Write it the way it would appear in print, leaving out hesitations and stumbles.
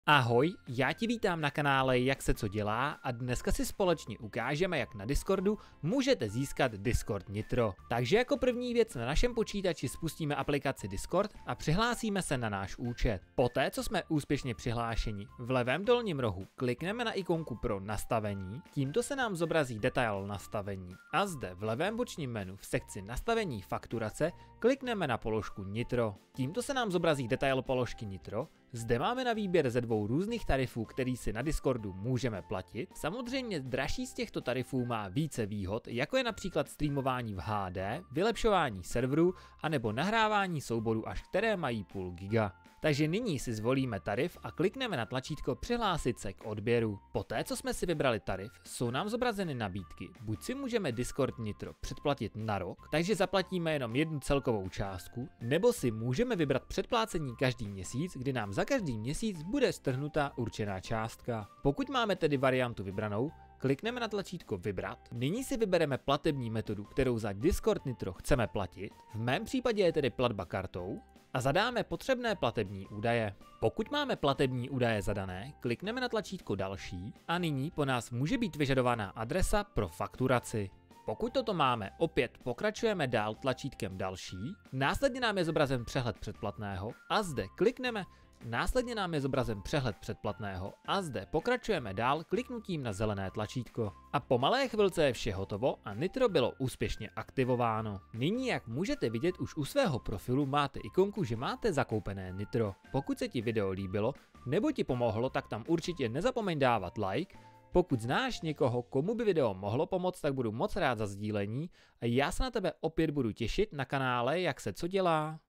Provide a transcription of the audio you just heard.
Ahoj, já ti vítám na kanále Jak se co dělá a dneska si společně ukážeme, jak na Discordu můžete získat Discord Nitro. Takže jako první věc na našem počítači spustíme aplikaci Discord a přihlásíme se na náš účet. Poté, co jsme úspěšně přihlášeni, v levém dolním rohu klikneme na ikonku pro nastavení, tímto se nám zobrazí detail nastavení a zde v levém bočním menu v sekci nastavení fakturace klikneme na položku Nitro. Tímto se nám zobrazí detail položky Nitro. Zde máme na výběr ze dvou různých tarifů, který si na Discordu můžeme platit. Samozřejmě dražší z těchto tarifů má více výhod, jako je například streamování v HD, vylepšování serverů anebo nahrávání souborů, až které mají půl giga. Takže nyní si zvolíme tarif a klikneme na tlačítko přihlásit se k odběru. Poté, co jsme si vybrali tarif, jsou nám zobrazeny nabídky. Buď si můžeme Discord Nitro předplatit na rok, takže zaplatíme jenom jednu celkovou částku, nebo si můžeme vybrat předplácení každý měsíc, kdy nám za každý měsíc bude strhnuta určená částka. Pokud máme tedy variantu vybranou, klikneme na tlačítko Vybrat. Nyní si vybereme platební metodu, kterou za Discord Nitro chceme platit. V mém případě je tedy platba kartou. A zadáme potřebné platební údaje. Pokud máme platební údaje zadané, klikneme na tlačítko Další a nyní po nás může být vyžadována adresa pro fakturaci. Pokud toto máme, opět pokračujeme dál tlačítkem Další, následně nám je zobrazen přehled předplatného a zde klikneme. Následně nám je zobrazen přehled předplatného a zde pokračujeme dál kliknutím na zelené tlačítko. A po malé chvilce je vše hotovo a Nitro bylo úspěšně aktivováno. Nyní, jak můžete vidět, už u svého profilu máte ikonku, že máte zakoupené Nitro. Pokud se ti video líbilo nebo ti pomohlo, tak tam určitě nezapomeň dávat like. Pokud znáš někoho, komu by video mohlo pomoct, tak budu moc rád za sdílení a já se na tebe opět budu těšit na kanále Jak se co dělá.